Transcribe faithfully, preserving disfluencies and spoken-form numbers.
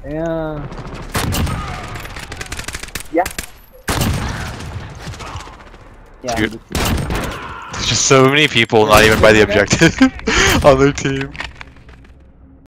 Yeah. Yeah. Yeah. Dude. There's just so many people not even by the objective on their team.